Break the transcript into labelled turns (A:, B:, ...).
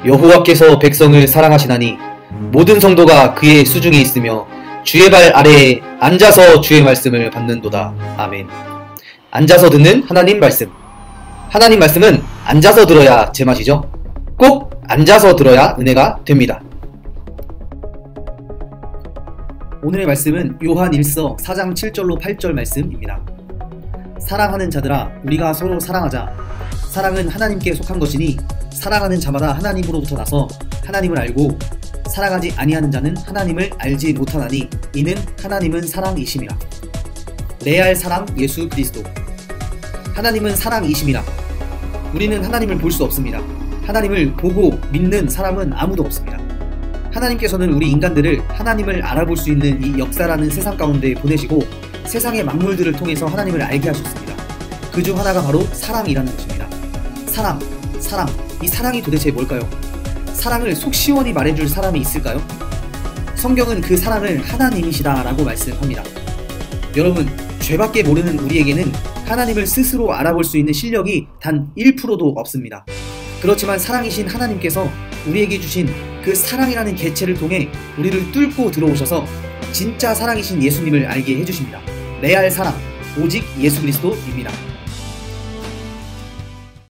A: 여호와께서 백성을 사랑하시나니 모든 성도가 그의 수중에 있으며 주의 발 아래에 앉아서 주의 말씀을 받는도다. 아멘. 앉아서 듣는 하나님 말씀. 하나님 말씀은 앉아서 들어야 제맛이죠. 꼭 앉아서 들어야 은혜가 됩니다. 오늘의 말씀은 요한 1서 4장 7절로 8절 말씀입니다. 사랑하는 자들아, 우리가 서로 사랑하자. 사랑은 하나님께 속한 것이니 사랑하는 자마다 하나님으로부터 나서 하나님을 알고 사랑하지 아니하는 자는 하나님을 알지 못하나니 이는 하나님은 사랑이심이라. 레알 사랑 예수 그리스도. 하나님은 사랑이심이라. 우리는 하나님을 볼 수 없습니다. 하나님을 보고 믿는 사람은 아무도 없습니다. 하나님께서는 우리 인간들을 하나님을 알아볼 수 있는 이 역사라는 세상 가운데 보내시고 세상의 만물들을 통해서 하나님을 알게 하셨습니다. 그 중 하나가 바로 사랑이라는 것입니다. 사랑. 이 사랑이 도대체 뭘까요? 사랑을 속 시원히 말해줄 사람이 있을까요? 성경은 그 사랑을 하나님이시다 라고 말씀합니다. 여러분, 죄밖에 모르는 우리에게는 하나님을 스스로 알아볼 수 있는 실력이 단 1%도 없습니다. 그렇지만 사랑이신 하나님께서 우리에게 주신 그 사랑이라는 개체를 통해 우리를 뚫고 들어오셔서 진짜 사랑이신 예수님을 알게 해주십니다. 레알 사랑, 오직 예수 그리스도입니다.